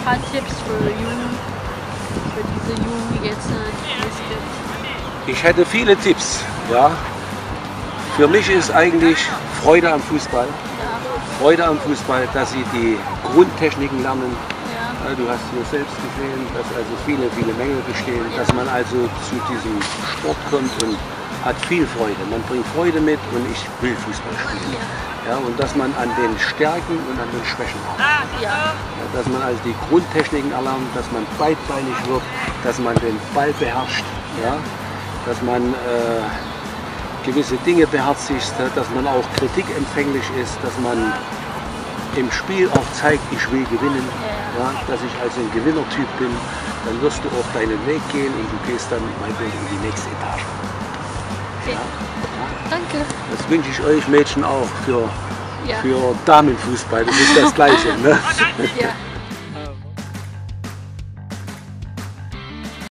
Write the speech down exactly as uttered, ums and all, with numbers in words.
paar Tipps für Jungen, für diese Jungen, die jetzt äh, es gibt? Ich hätte viele Tipps. Ja. Für mich ist eigentlich Freude am Fußball. Ja. Freude am Fußball, dass sie die Grundtechniken lernen. Ja. Ja, du hast hier selbst gesehen, dass also viele, viele Mängel bestehen, Ja. dass man also zu diesem Sport kommt und hat viel Freude. Man bringt Freude mit und ich will Fußball spielen. Ja. Ja, und dass man an den Stärken und an den Schwächen arbeitet. Ja. Ja, dass man also die Grundtechniken erlernt, dass man beidbeinig wird, dass man den Ball beherrscht, ja, dass man äh, gewisse Dinge beherzigt, dass man auch kritikempfänglich ist, dass man im Spiel auch zeigt, ich will gewinnen, ja, dass ich also ein Gewinnertyp bin, dann wirst du auch deinen Weg gehen und du gehst dann meinetwegen in die nächste Etage. Okay. Ja. Danke. Das wünsche ich euch Mädchen auch für, Ja. für Damenfußball, das ist das Gleiche. Ne? Ja.